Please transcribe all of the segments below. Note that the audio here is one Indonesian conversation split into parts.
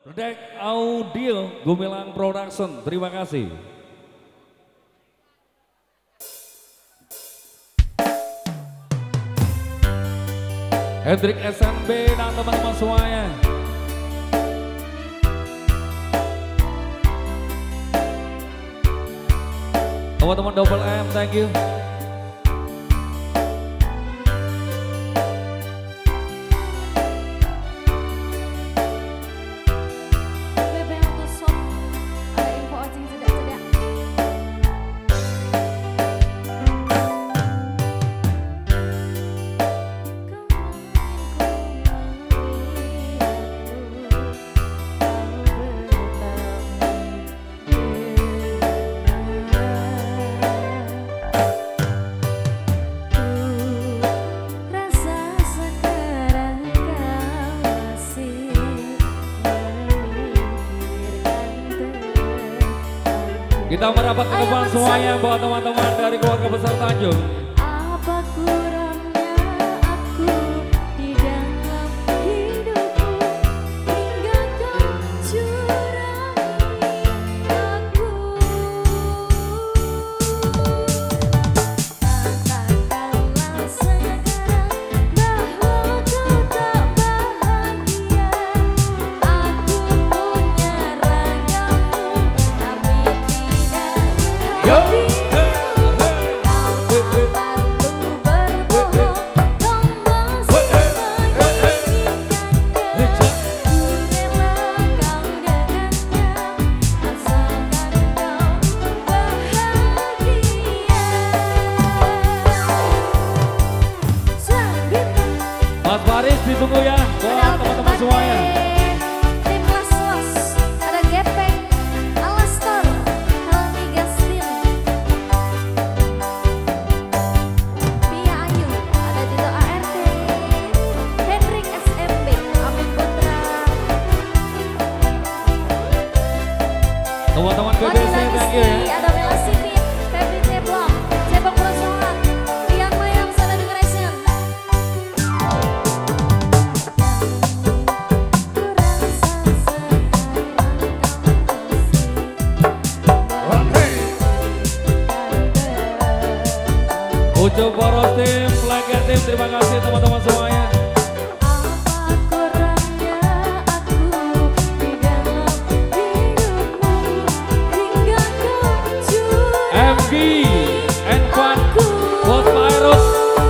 Dek Audio Gumilang Production, terima kasih. Hendrik SNB dan teman-teman semuanya. Teman-teman Double M, thank you. Kita merapat ke depan semuanya buat teman-teman dari keluarga besar Tanjung. Apa kurangnya aku di dalam hidupmu hingga kau curangi aku. Katakanlah sekarang bahwa kau tak bahagia. Aku punya ragamu tapi Mas Faris ditunggu ya buat teman-teman semuanya. Tim Laswas, ada Gepeng, Alastor, Helmi Gastin, Pia Ayu, ada Dito ART, Hendrik SMB, Amin Putra, Teman-teman BBC, thank you ya. ada Bella Siti, Febri Teblong, Cebong Perusahaan, Rian Mayang, Sana Decoration. Ucup Poros Tim, Flager Tim, terima kasih teman-teman semuanya. Apa kurangnya aku di dalam hidupmu hingga kau curangi MG and Fun, Bos Virus.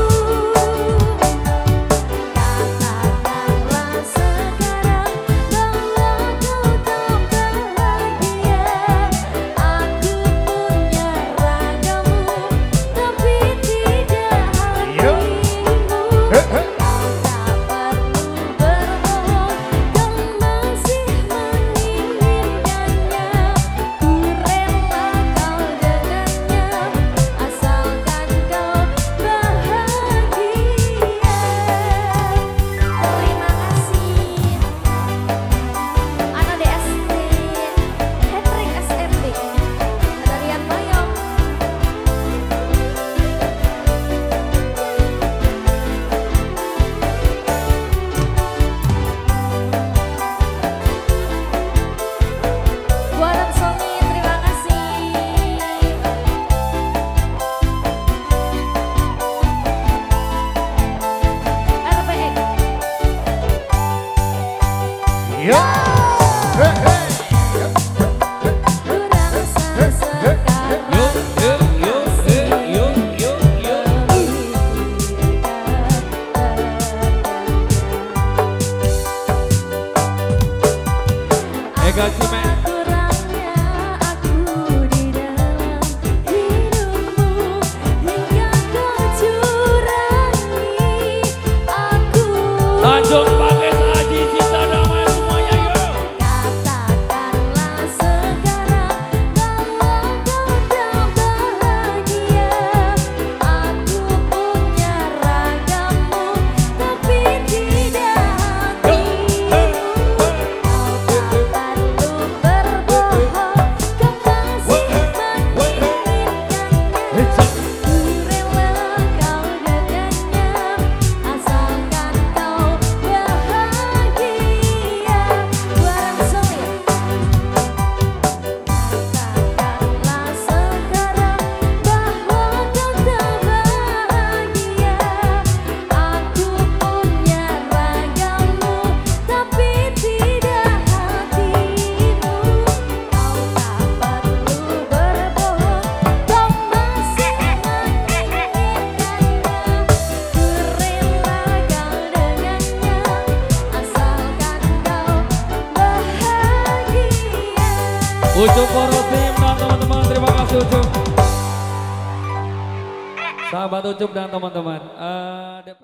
Katakanlah sekarang bahwa kau tak bahagia. Aku punya ragamu tapi tidak hatimu. Kau tak perlu berbohong, kau masih menginginkannya. Ku rela kau dengannya, asalkan kau bahagia. Terima kasih Ana DST, Hendrik SMB, ada Rian Mayong. Buatan Sony, terima kasih. RPX. Ku rasa sekarang Yuk, yuk, yuk, yuk, yuk, yuk, yuk. Ega Cimen. Kurangnya aku di dalam hidupmu hingga kau curangi aku. Tanjung pakai saji cinta damai semuanya yuk. Katakanlah sekarang bahwa kau tak bahagia. Aku punya ragamu tapi tidak hatimu. Kau tak perlu Ucup Poros Tim dan teman-teman, terima kasih Ucup. Sahabat Ucup dan teman-teman.